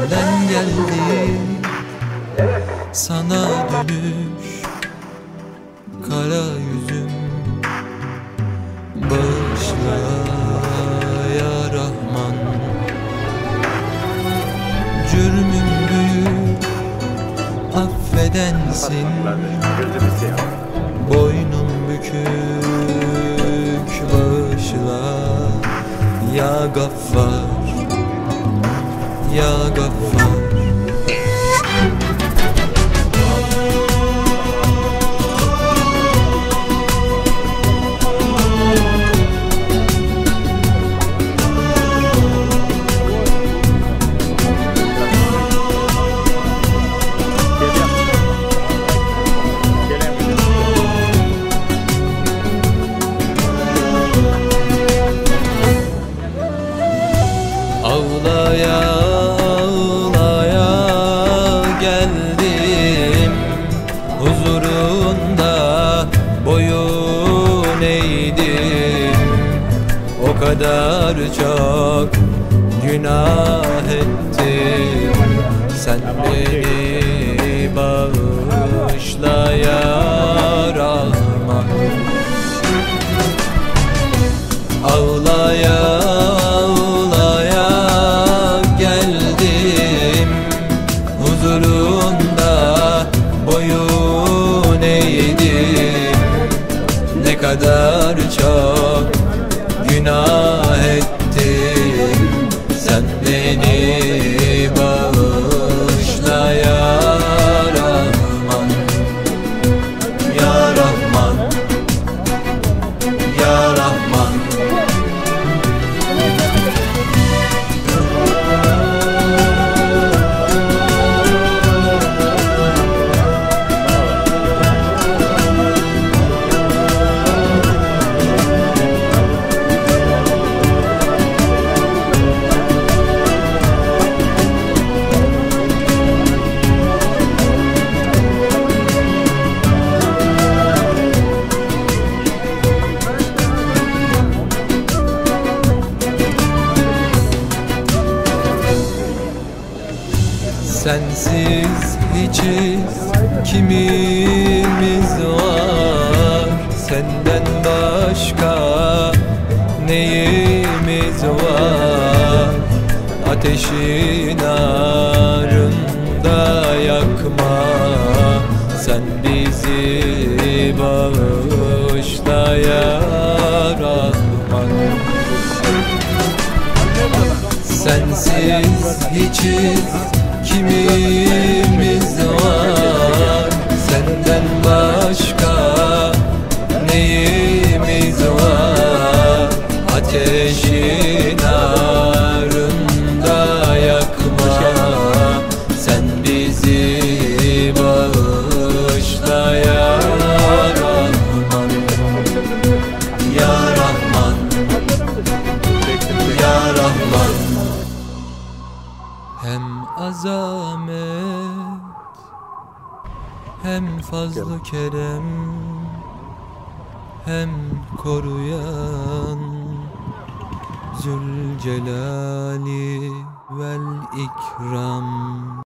senden geldi sana dönüş. Kara yüzüm bağışla ya Rahman. Cürmüm büyük affedensin, boynum bükük bağışla ya Gaffar, ya Gaffar. Ağlaya ağlaya geldim huzurunda, boyun eğdim. O kadar çok günah ettim, sen beni bağışla ya Rahman. Ağlaya huzurunda, boyun eğdim. Ne kadar çok günah ettim, sen beni bağışla ya Rahman, ya Rahman, ya Rahman. Sensiz hiçiz kimimiz var, senden başka neyimiz var? Ateşin ardında yakma, sen bizi bağışla ya Rahman. Sensiz hiçiz kimimiz var, senden başka neyimiz var? Ateşin ardında yakma, sen bizi bağışla ya Rahman, ya Rahman, ya Rahman. Hem azamet hem fazl-ı kerem, hem koruyan Zülcelali vel ikram.